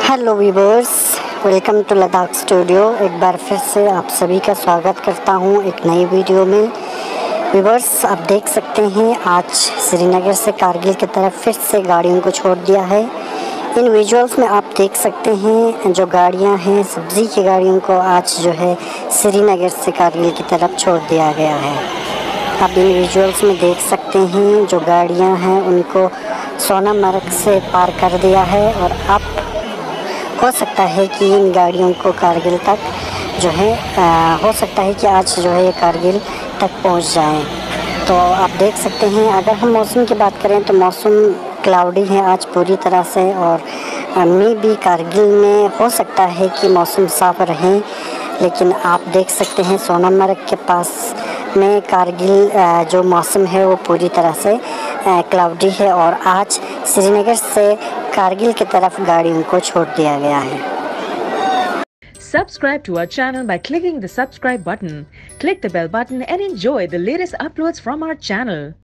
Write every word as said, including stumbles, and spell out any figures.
Hello viewers, welcome to Ladakh studio. एक बार फिर से आप सभी का स्वागत करता हूं एक नई वीडियो में। वीवर्स, आप देख सकते हैं आज श्रीनगर से कारगिल की तरफ फिर से गाड़ियों को छोड़ दिया है। इन विजुअल्स में आप देख सकते हैं जो गाड़ियां हैं, सब्ज़ी की गाड़ियों को आज जो है श्रीनगर से कारगिल की तरफ छोड़ दिया गया है। आप इन विजुअल्स में देख सकते हैं जो गाड़ियां हैं उनको सोनमर्ग से पार कर दिया है और अब हो सकता है कि इन गाड़ियों को कारगिल तक जो है आ, हो सकता है कि आज जो है ये कारगिल तक पहुंच जाएं। तो आप देख सकते हैं, अगर हम मौसम की बात करें तो मौसम क्लाउडी है आज पूरी तरह से, और मे भी कारगिल में हो सकता है कि मौसम साफ रहे, लेकिन आप देख सकते हैं सोनमर्ग के पास में कारगिल जो मौसम है वो पूरी तरह से क्लाउडी है और आज श्रीनगर से कारगिल की तरफ गाड़ियों को छोड़ दिया गया है। Subscribe to our channel by clicking the subscribe button. Click the bell button and enjoy the latest uploads from our channel.